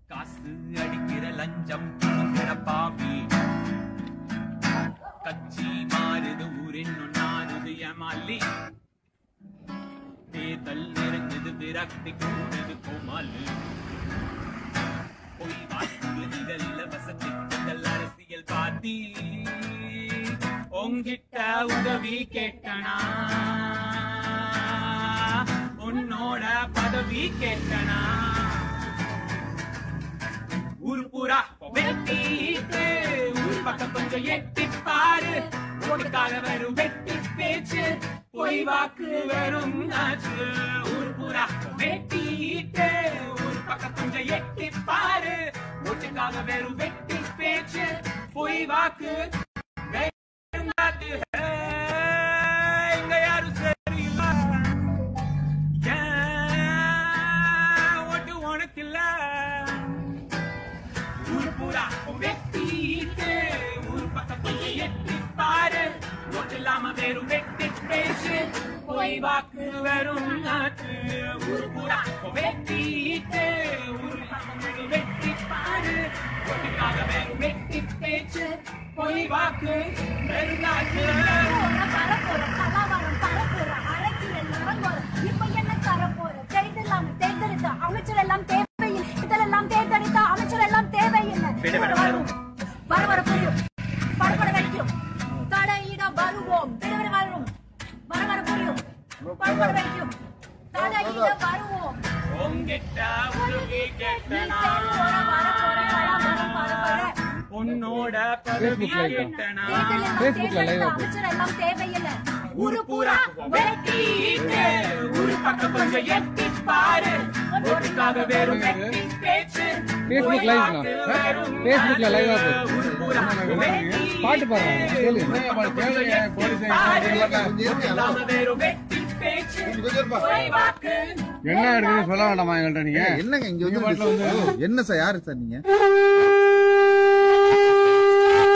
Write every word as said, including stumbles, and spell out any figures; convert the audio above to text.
காசு அடிக்கிற லஞ்சம் கொடுக்கிற பாவி கட்சி மாறுது ஊரின் நாறுது ஏமாலி தேர்தல் நெருங்குது விரக்தி கூடுது கோமாலு பொய் வாக்கு இதல்ல வசதி இதல் அரசியல் பாத்தி உங்கிட்ட உதவி கேட்டனா உன்னோட பதவி கேட்டனா ஊர் பூரா வெட்டிட்டு ஊர் பக்கம் கொஞ்சம் எட்டி பாரு ஓட்டுக்காக வெறும் வெட்டி பேச்சு பொய் வாக்கு வெறும் நாச்சு ஊர் பூரா வெட்டிட்டு ஊர் பக்கம் கொஞ்சம் எட்டி பாரு ஓட்டுக்காக வெறும் வெட்டி பேச்சு பொய் வாக்கு வெறும் நாச்சு எங்க யாரும் சரியில்லை ஓட்டு உனக்கு இல்ல வெட்டிட்டு ஊர் பக்கம் கொஞ்சம் எட்டி பாரு ஓட்டு இல்லாம வெறும் வெட்டி பேச்சு பொய் வாக்கு வெறும் நாட்டு ஊர் பூரா வெட்டிட்டு ஊர் பக்கம் கொஞ்சம் வெட்டி பாரு ஓட்டுக்காக வெறும் வெட்டி பேச்சு பொய் வாக்கு வெறும் நாட்டு இப்ப என்ன தர போற தேர்தலாம் தேர்ந்தெடுத்த அமைச்சர் எல்லாம் தேவையில்லை இதெல்லாம் தேர்ந்தெடுத்த அமைச்சர் எல்லாம் தேவையில்லை வர வர புரியும் படப்பட வைக்கும் தடையிட வருவோம் விடவிட வரும் வர வர புரியும் படப்பட வைக்கும் தடையிட வருவோம் உங்கிட்ட உதவி கேட்டனா உன்னோட பதவி கேட்டனா அமைச்சர் எல்லாம் தேவையில்லை ஊரு பூரா வெட்டிட்டு ஊரு பக்கம் கொஞ்சம் எட்டி பாரு ஓட்டுக்காக வெறும் வெட்டி பேச்சு Facebook live னா Facebookல live ஆ பாட்டு பாடுறாங்க கேளு என்ன எடுக்குன்னு சொல்ல வேண்டாமா எங்கள்ட்ட நீங்க என்னங்க இங்க வந்து என்ன சார் யாரு சார் நீங்க